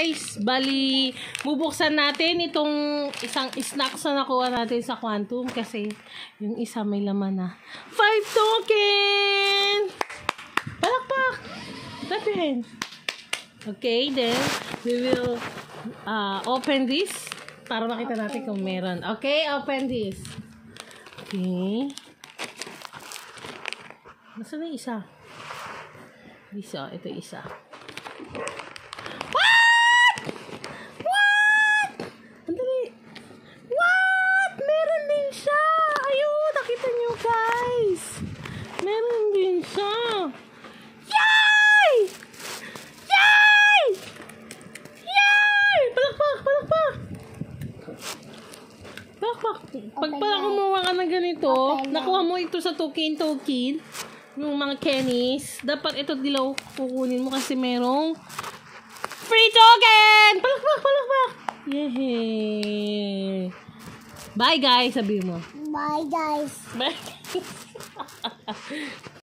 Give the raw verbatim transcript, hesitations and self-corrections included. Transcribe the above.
guys. Bali, bubuksan natin itong isang snacks na nakuha natin sa Quantum kasi yung isa may laman na five token! Palakpak! Clap your hands. Okay, then we will uh, open this para makita natin kung meron. Okay, open this. Okay. Nasaan na isa? Isa, ito isa. What? What? Andali. What? Meron din siya. Ayun, nakita nyo guys. Meron din siya. Yay! Yay! Yay! Palakpak, palakpak. Palakpak. Pag pala kumuha ka ng ganito, nakuha mo ito sa token-token. Yung mga Kenny's, dapat ito dilaw kukunin mo kasi merong free token! Palakpak, palakpak! Yehey! Bye guys, sabi mo. Bye guys. Bye.